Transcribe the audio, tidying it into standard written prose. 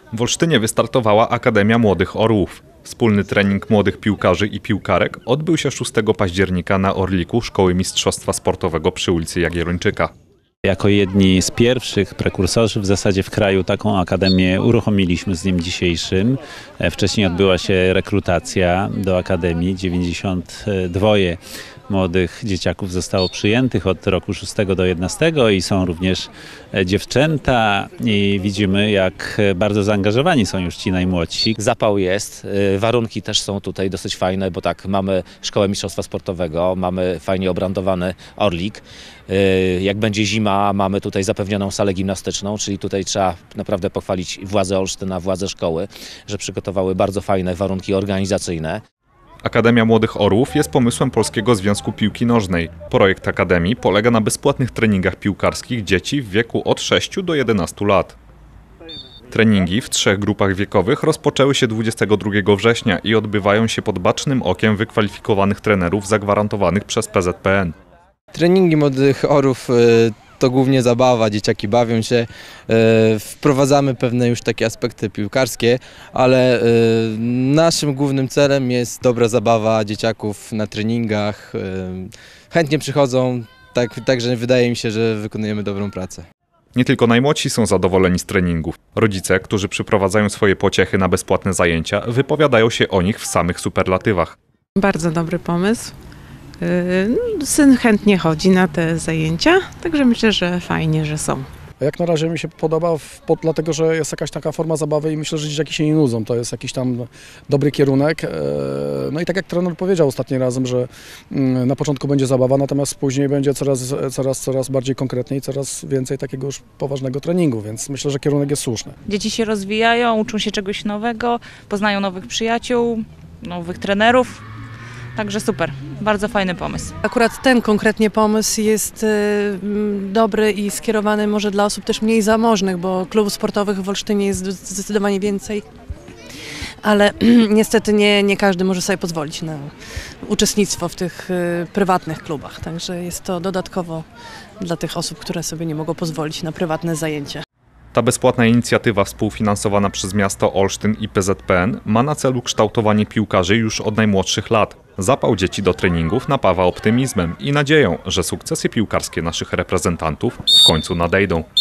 W Olsztynie wystartowała Akademia Młodych Orłów. Wspólny trening młodych piłkarzy i piłkarek odbył się 6 października na Orliku Szkoły Mistrzostwa Sportowego przy ulicy Jagiellończyka. Jako jedni z pierwszych prekursorzy w zasadzie w kraju taką akademię uruchomiliśmy z dniem dzisiejszym. Wcześniej odbyła się rekrutacja do akademii. 92 młodych dzieciaków zostało przyjętych od roku 6 do 11 i są również dziewczęta i widzimy, jak bardzo zaangażowani są już ci najmłodsi. Zapał jest, warunki też są tutaj dosyć fajne, bo tak, mamy Szkołę Mistrzostwa Sportowego, mamy fajnie obrandowany Orlik. Jak będzie zima, mamy tutaj zapewnioną salę gimnastyczną, czyli tutaj trzeba naprawdę pochwalić władze Olsztyna, władze szkoły, że przygotowały bardzo fajne warunki organizacyjne. Akademia Młodych Orłów jest pomysłem Polskiego Związku Piłki Nożnej. Projekt Akademii polega na bezpłatnych treningach piłkarskich dzieci w wieku od 6 do 11 lat. Treningi w 3 grupach wiekowych rozpoczęły się 22 września i odbywają się pod bacznym okiem wykwalifikowanych trenerów zagwarantowanych przez PZPN. Treningi Młodych Orłów to głównie zabawa, dzieciaki bawią się, wprowadzamy pewne już takie aspekty piłkarskie, ale naszym głównym celem jest dobra zabawa dzieciaków na treningach. Chętnie przychodzą, także wydaje mi się, że wykonujemy dobrą pracę. Nie tylko najmłodsi są zadowoleni z treningów. Rodzice, którzy przyprowadzają swoje pociechy na bezpłatne zajęcia, wypowiadają się o nich w samych superlatywach. Bardzo dobry pomysł. Syn chętnie chodzi na te zajęcia, także myślę, że fajnie, że są. Jak na razie mi się podoba, dlatego że jest jakaś taka forma zabawy i myślę, że dzieciaki się nie nudzą. To jest jakiś tam dobry kierunek. No i tak jak trener powiedział ostatnim razem, że na początku będzie zabawa, natomiast później będzie coraz bardziej konkretnie i coraz więcej takiego już poważnego treningu, więc myślę, że kierunek jest słuszny. Dzieci się rozwijają, uczą się czegoś nowego, poznają nowych przyjaciół, nowych trenerów. Także super, bardzo fajny pomysł. Akurat ten konkretnie pomysł jest dobry i skierowany może dla osób też mniej zamożnych, bo klubów sportowych w Olsztynie jest zdecydowanie więcej. Ale niestety nie każdy może sobie pozwolić na uczestnictwo w tych prywatnych klubach. Także jest to dodatkowo dla tych osób, które sobie nie mogą pozwolić na prywatne zajęcia. Ta bezpłatna inicjatywa współfinansowana przez miasto Olsztyn i PZPN ma na celu kształtowanie piłkarzy już od najmłodszych lat. Zapał dzieci do treningów napawa optymizmem i nadzieją, że sukcesy piłkarskie naszych reprezentantów w końcu nadejdą.